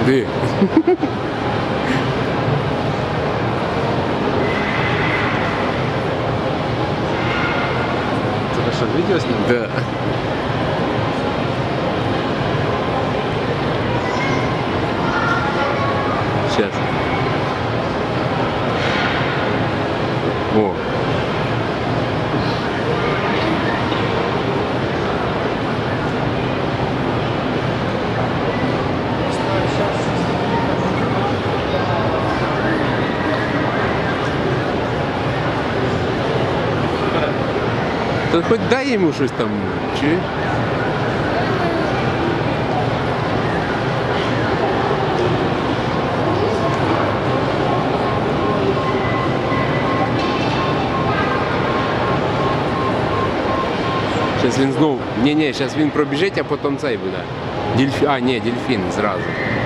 Де? Тебе що, відео знімаєш? Да. Сейчас. О. Та хоч дай йому щось там, чи? Зараз він знов... Ні, зараз він пробіжить, а потім цей буде. А, ні, дельфін зразу.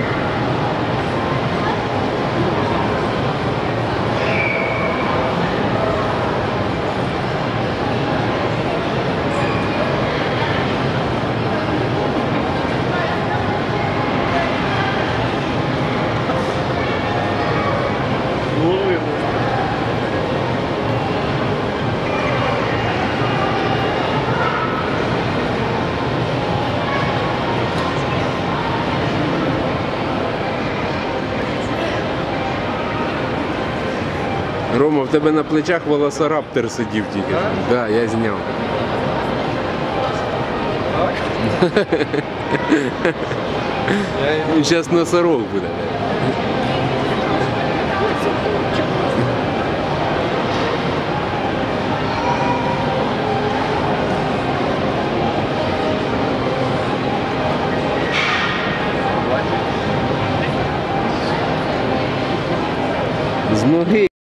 Рома, в тебе на плечах велосираптор сидів тільки. Так, да, я зняв. Він зараз носорог буде. З ноги.